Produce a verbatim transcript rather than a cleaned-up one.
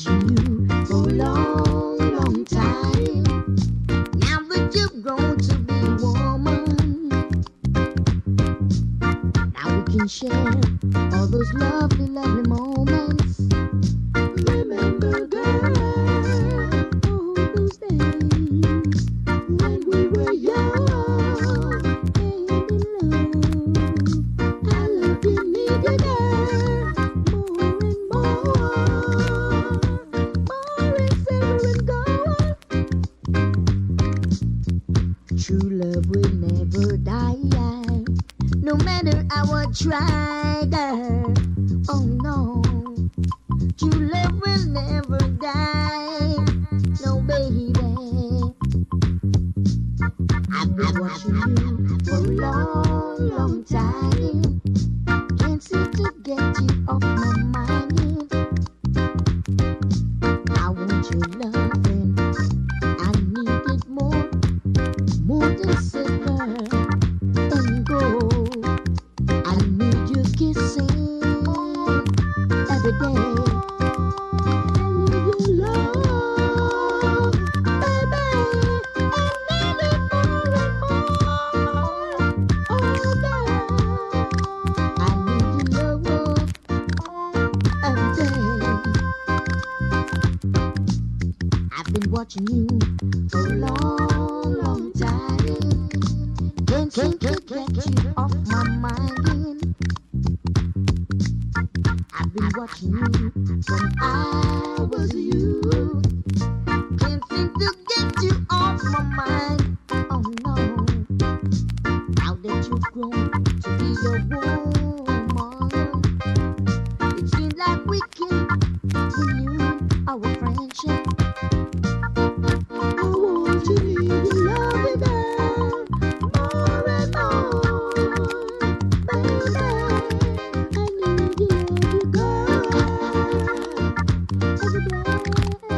watching you for a long, long time. Now that you've grown to be a woman, now we can share all those lovely, lovely moments. Remember, girl, all those days when we were young and in love. I loved you, need you, girl, more and more, more and silver and gold. True love will never die, no matter how I try, girl. Oh no, true love will never die, no baby. I've been watching you for a long, long time. Can't seem to get you off my mind. I want your loving, I need it more, more than silver and gold. I need your kissing every day. I need your love, baby. I need it more and more. Oh, girl, I need your love every day. I've been watching you for a long, long time. Can't seem to get you off my mind. I've been watching you from I was a youth. Can't seem to get you off my mind. Oh no, now that you've grown to be a woman, it seems like we can renew our friendship. I want you, need you, love you, girl, more and more, baby. I need you, love you, girl, every day.